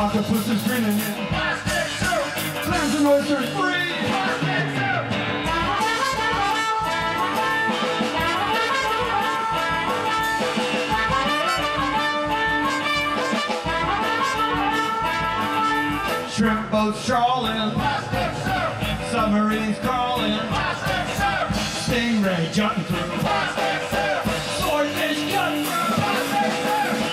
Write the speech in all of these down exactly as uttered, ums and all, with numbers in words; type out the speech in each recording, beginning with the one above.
Octopus is grinning in. Plastic soup. Clams and oysters free. Plastic soup. Shrimp boats trawling. Plastic soup. Submarines crawling. Plastic soup. Stingray jumping through. Plastic soup. Swordfish cutting through. Plastic soup.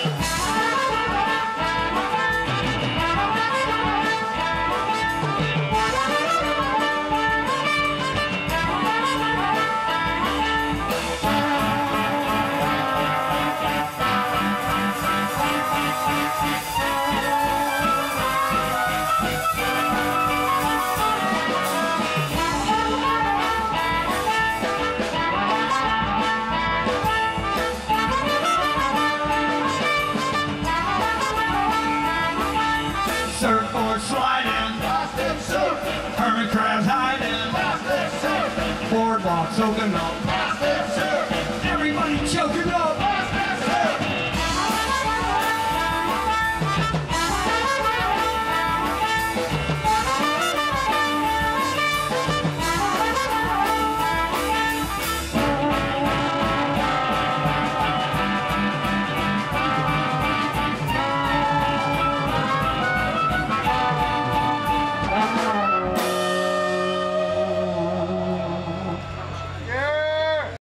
Surfboard sliding. Plastic soup. Hermit crabs hiding. Plastic soup. Boardwalk soaking up.